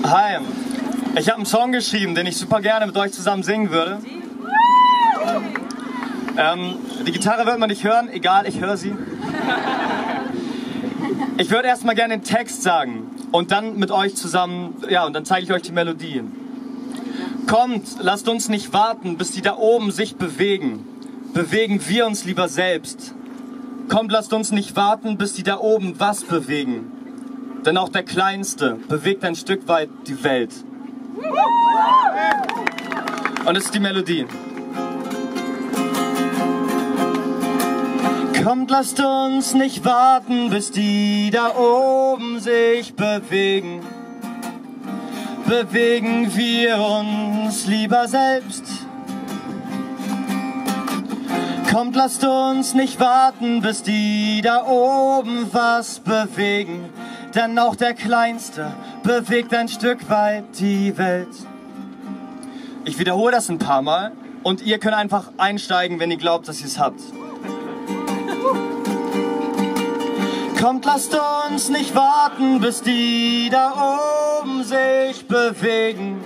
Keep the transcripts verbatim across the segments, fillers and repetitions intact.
Hi, ich habe einen Song geschrieben, den ich super gerne mit euch zusammen singen würde. Ähm, die Gitarre wird man nicht hören, egal, ich höre sie. Ich würde erstmal gerne den Text sagen und dann mit euch zusammen, ja, und dann zeige ich euch die Melodie. Kommt, lasst uns nicht warten, bis die da oben sich bewegen. Bewegen wir uns lieber selbst. Kommt, lasst uns nicht warten, bis die da oben was bewegen. Denn auch der Kleinste bewegt ein Stück weit die Welt. Und es ist die Melodie. Kommt, lasst uns nicht warten, bis die da oben sich bewegen. Bewegen wir uns lieber selbst. Kommt, lasst uns nicht warten, bis die da oben was bewegen. Denn auch der Kleinste bewegt ein Stück weit die Welt. Ich wiederhole das ein paar Mal und ihr könnt einfach einsteigen, wenn ihr glaubt, dass ihr es habt. Kommt, lasst uns nicht warten, bis die da oben sich bewegen.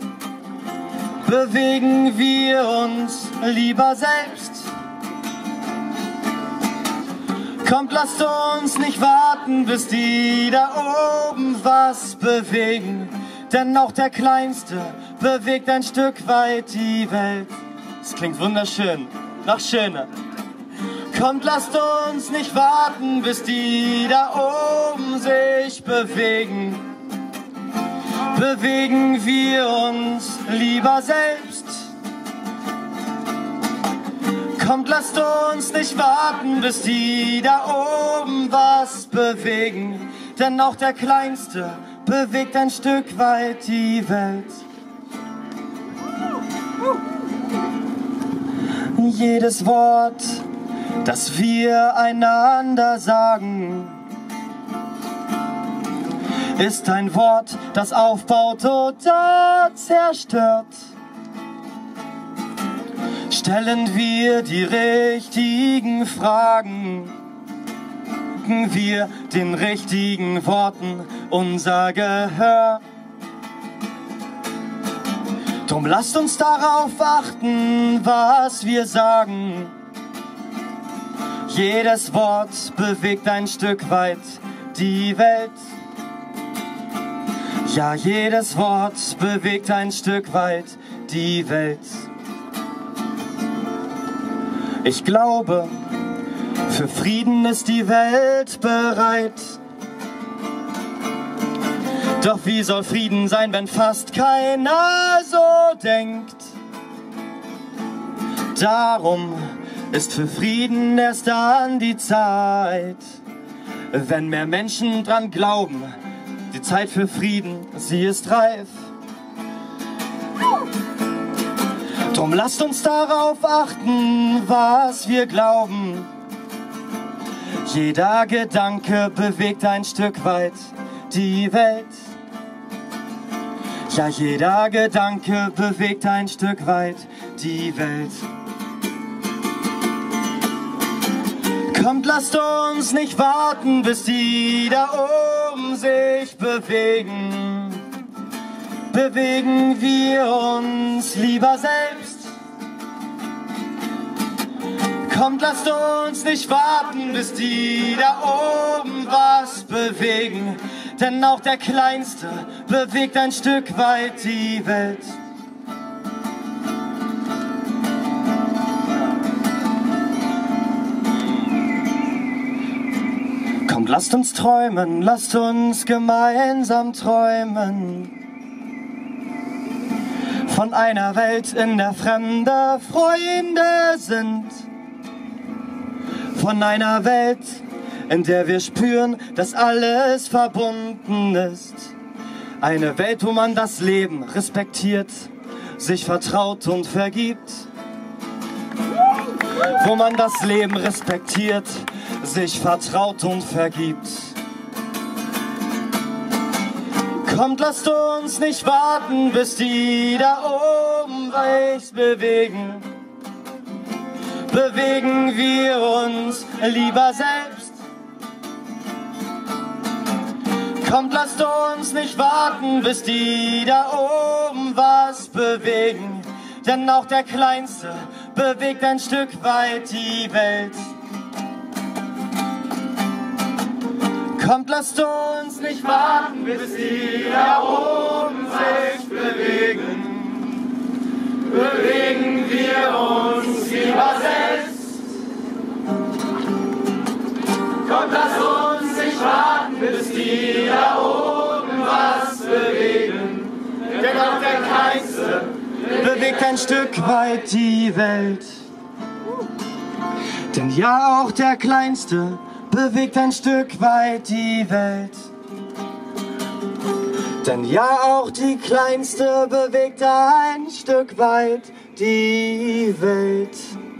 Bewegen wir uns lieber selbst. Kommt, lasst uns nicht warten, bis die da oben was bewegen. Denn auch der Kleinste bewegt ein Stück weit die Welt. Das klingt wunderschön, noch schöner. Kommt, lasst uns nicht warten, bis die da oben sich bewegen. Bewegen wir uns lieber selbst. Kommt, lasst uns nicht warten, bis die da oben was bewegen. Denn auch der Kleinste bewegt ein Stück weit die Welt. Jedes Wort, das wir einander sagen, ist ein Wort, das aufbaut oder zerstört. Stellen wir die richtigen Fragen, geben wir den richtigen Worten unser Gehör. Drum lasst uns darauf achten, was wir sagen. Jedes Wort bewegt ein Stück weit die Welt. Ja, jedes Wort bewegt ein Stück weit die Welt. Ich glaube, für Frieden ist die Welt bereit. Doch wie soll Frieden sein, wenn fast keiner so denkt? Darum ist für Frieden erst dann die Zeit, wenn mehr Menschen dran glauben. Die Zeit für Frieden, sie ist reif. Drum lasst uns darauf achten, was wir glauben. Jeder Gedanke bewegt ein Stück weit die Welt. Ja, jeder Gedanke bewegt ein Stück weit die Welt. Kommt, lasst uns nicht warten, bis die da oben sich bewegen. Bewegen wir uns lieber selbst. Kommt, lasst uns nicht warten, bis die da oben was bewegen. Denn auch der Kleinste bewegt ein Stück weit die Welt. Kommt, lasst uns träumen, lasst uns gemeinsam träumen. Von einer Welt, in der Fremde Freunde sind. Von einer Welt, in der wir spüren, dass alles verbunden ist. Eine Welt, wo man das Leben respektiert, sich vertraut und vergibt. Wo man das Leben respektiert, sich vertraut und vergibt. Kommt, lasst uns nicht warten, bis die da oben sich bewegen. Bewegen wir uns lieber selbst. Kommt, lasst uns nicht warten, bis die da oben was bewegen, denn auch der Kleinste bewegt ein Stück weit die Welt. Kommt, lasst uns nicht warten, bis die da oben sich bewegen, bewegen wir uns lieber selbst. Kommt, lasst uns nicht warten, bis die da oben was bewegen, denn auch der Kleinste bewegt ein Stück weit die Welt. Denn ja, auch der Kleinste bewegt ein Stück weit die Welt. Denn ja, auch die Kleinste bewegt ein Stück weit die Welt.